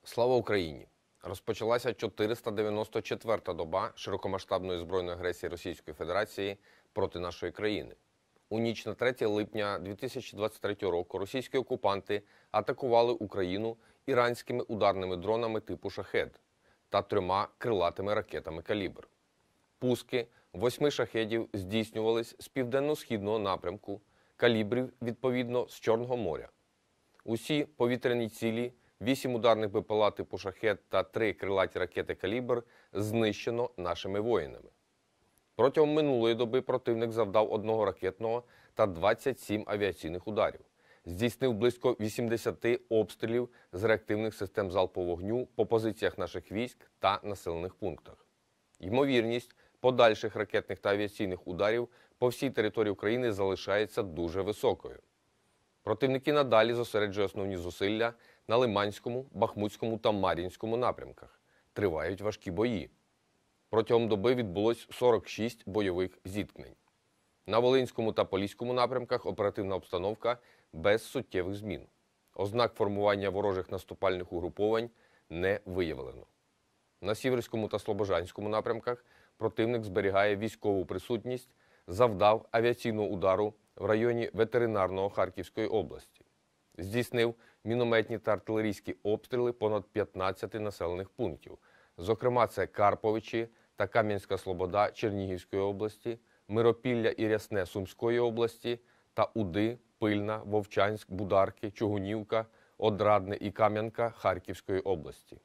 Слава Україні! Розпочалася 494-та доба широкомасштабної збройної агресії Російської Федерації проти нашої країни. У ніч на 3 липня 2023 року російські окупанти атакували Україну іранськими ударними дронами типу «Шахед» та 3 крилатими ракетами «Калібр». Пуски 8 шахедів здійснювались з південно-східного напрямку, калібрів, відповідно, з Чорного моря. Усі повітряні цілі, 8 ударних БПЛА типу «Шахед» та 3 крилаті ракети «Калібр» знищено нашими воїнами. Протягом минулої доби противник завдав 1 ракетного та 27 авіаційних ударів. Здійснив близько 80 обстрілів з реактивних систем залпового вогню по позиціях наших військ та населених пунктах. Ймовірність подальших ракетних та авіаційних ударів по всій території України залишається дуже високою. Противники надалі зосереджують основні зусилля на Лиманському, Бахмутському та Мар'їнському напрямках. Тривають важкі бої. Протягом доби відбулось 46 бойових зіткнень. На Волинському та Поліському напрямках оперативна обстановка без суттєвих змін. Ознак формування ворожих наступальних угруповань не виявлено. На Сіверському та Слобожанському напрямках противник зберігає військову присутність, завдав авіаційного удару в районі ветеринарного Харківської області. Здійснив мінометні та артилерійські обстріли понад 15 населених пунктів. Зокрема, це Карповичі та Кам'янська Слобода Чернігівської області, Миропілля і Рясне Сумської області та Уди, Пильна, Вовчанськ, Бударки, Чугунівка, Одрадне і Кам'янка Харківської області.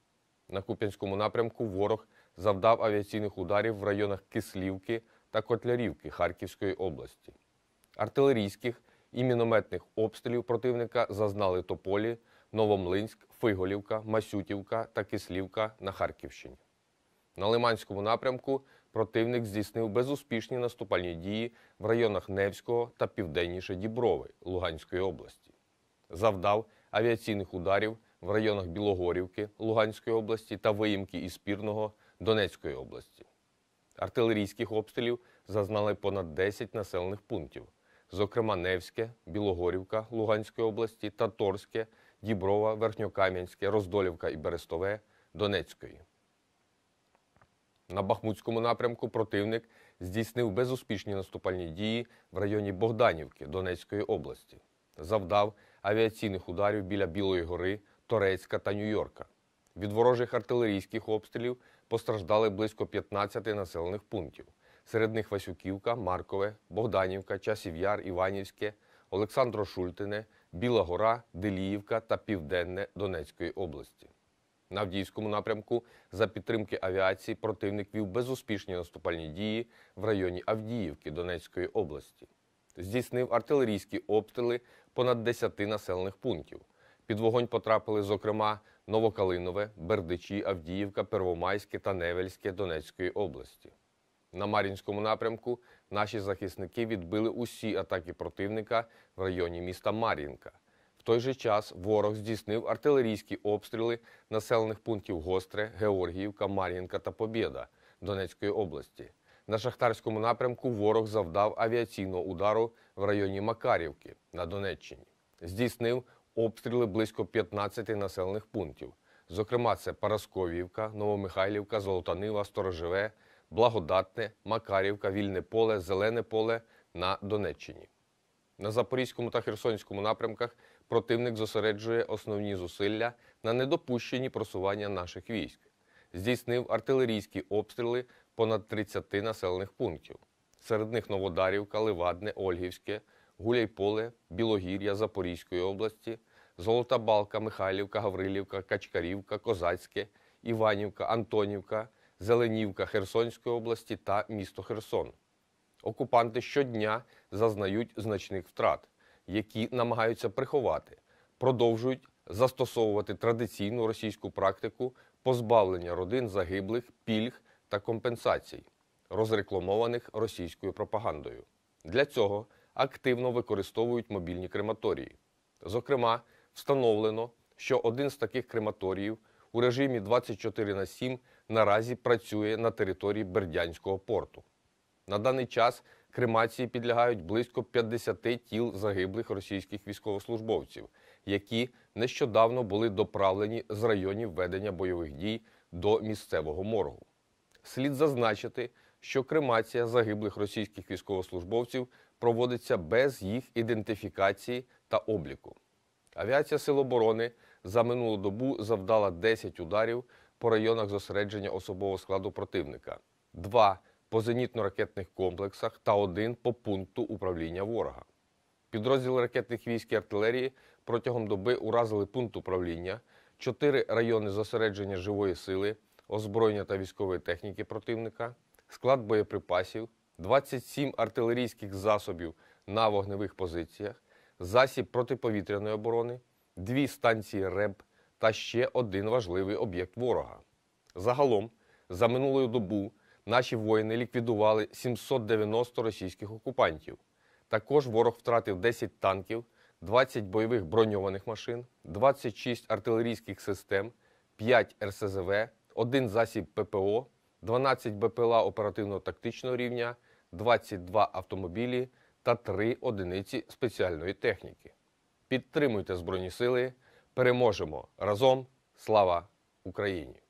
На Куп'янському напрямку ворог завдав авіаційних ударів в районах Кислівки та Котлярівки Харківської області. Артилерійських і мінометних обстрілів противника зазнали Тополі, Новомлинськ, Фиголівка, Масютівка та Кислівка на Харківщині. На Лиманському напрямку противник здійснив безуспішні наступальні дії в районах Невського та південніше Діброви Луганської області. Завдав авіаційних ударів в районах Білогорівки Луганської області та Виїмки і Спірного Донецької області. Артилерійських обстрілів зазнали понад 10 населених пунктів, зокрема Невське, Білогорівка Луганської області та Торське, Діброва, Верхньокам'янське, Роздолівка і Берестове Донецької. На Бахмутському напрямку противник здійснив безуспішні наступальні дії в районі Богданівки Донецької області. Завдав авіаційних ударів біля Білої гори, Торецька та Нью-Йорка. Від ворожих артилерійських обстрілів постраждали близько 15 населених пунктів. Серед них Васюківка, Маркове, Богданівка, Часів Яр, Іванівське, Олександро-Шультине, Біла гора, Деліївка та Південне Донецької області. На Авдіївському напрямку за підтримки авіації противник вів безуспішні наступальні дії в районі Авдіївки Донецької області. Здійснив артилерійські обстріли понад 10 населених пунктів. Під вогонь потрапили, зокрема, Новокалинове, Бердичі, Авдіївка, Первомайське та Невельське Донецької області. На Мар'їнському напрямку наші захисники відбили усі атаки противника в районі міста Мар'їнка. В той же час ворог здійснив артилерійські обстріли населених пунктів Гостре, Георгіївка, Мар'їнка та Побєда Донецької області. На Шахтарському напрямку ворог завдав авіаційного удару в районі Макарівки на Донеччині. Здійснив обстріли близько 15 населених пунктів. Зокрема, це Парасковіївка, Новомихайлівка, Золотанива, Сторожеве, Благодатне, Макарівка, Вільне поле, Зелене поле на Донеччині. На Запорізькому та Херсонському напрямках противник зосереджує основні зусилля на недопущенні просування наших військ. Здійснив артилерійські обстріли понад 30 населених пунктів. Серед них Новодарівка, Левадне, Ольгівське, Гуляйполе, Білогір'я Запорізької області, Золота Балка, Михайлівка, Гаврилівка, Качкарівка, Козацьке, Іванівка, Антонівка, Зеленівка Херсонської області та місто Херсон. Окупанти щодня зазнають значних втрат, які намагаються приховати, продовжують застосовувати традиційну російську практику позбавлення родин загиблих, пільг та компенсацій, розрекламованих російською пропагандою. Для цього активно використовують мобільні крематорії. Зокрема, встановлено, що один з таких крематоріїв у режимі 24/7 наразі працює на території Бердянського порту. На даний час Кремації підлягають близько 50 тіл загиблих російських військовослужбовців, які нещодавно були доправлені з районів ведення бойових дій до місцевого моргу. Слід зазначити, що кремація загиблих російських військовослужбовців проводиться без їх ідентифікації та обліку. Авіація Сил оборони за минулу добу завдала 10 ударів по районах зосередження особового складу противника, 2 по зенітно-ракетних комплексах та 1 по пункту управління ворога. Підрозділи ракетних військ і артилерії протягом доби уразили пункт управління, 4 райони зосередження живої сили, озброєння та військової техніки противника, склад боєприпасів, 27 артилерійських засобів на вогневих позиціях, засіб протиповітряної оборони, 2 станції РЕБ та ще 1 важливий об'єкт ворога. Загалом, за минулу добу наші воїни ліквідували 790 російських окупантів. Також ворог втратив 10 танків, 20 бойових броньованих машин, 26 артилерійських систем, 5 РСЗВ, 1 засіб ППО, 12 БПЛА оперативно-тактичного рівня, 22 автомобілі та 3 одиниці спеціальної техніки. Підтримуйте Збройні Сили, переможемо разом! Слава Україні!